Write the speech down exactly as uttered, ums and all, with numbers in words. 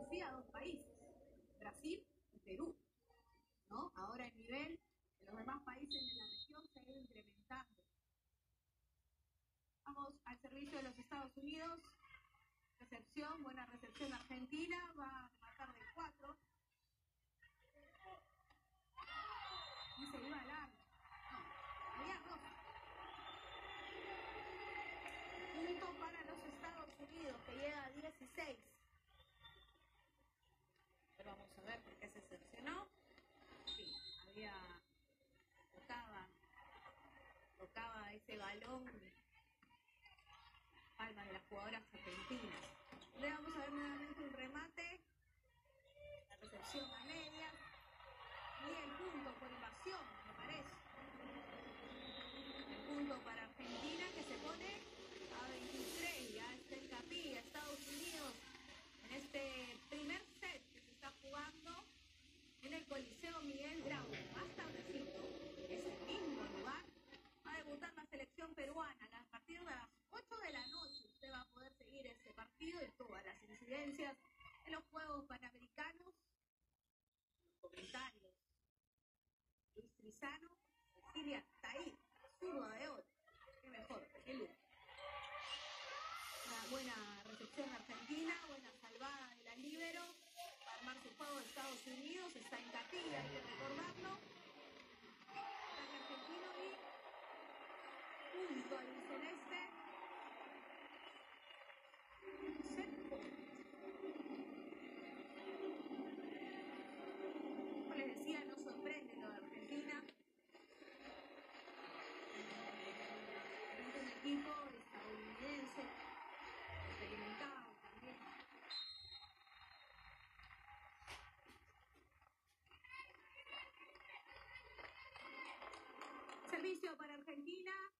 conocía a dos países, Brasil y Perú, ¿no? Ahora el nivel de los demás países de la región se ha ido incrementando. Vamos al servicio de los Estados Unidos. Recepción, buena recepción Argentina, va a matar de cuatro. Y se iba largo. No, había dos. Punto para los Estados Unidos, que llega a dieciséis. Pero vamos a ver por qué se seccionó. Sí, había... Tocaba, tocaba ese balón. Palma de las jugadoras argentinas. Le vamos a ver nuevamente un remate. La recepción a media. Y el punto por invasión, me parece. El punto para Argentina, que se pone a veintitrés. Ya está en capilla Estados Unidos en este primer set que se está jugando en el Coliseo Miguel Grau. Más tardecito, es el mismo lugar. Va a debutar la selección peruana a partir de las ocho de la noche. Usted va a poder seguir este partido y todas las incidencias de los Juegos Panamericanos. Comentarios. Luis Trizano, Cecilia Taí, zurda de oro. Qué mejor, qué luz. Una buena recepción argentina, buena salvada de la líbero. Va a armar su juego de Estados Unidos, está en Catilla, hay que recordarlo. Ataque argentino y punto al celeste. Set point. Como les decía, no sorprende lo de Argentina. Es un equipo estadounidense, experimentado también. Servicio para Argentina.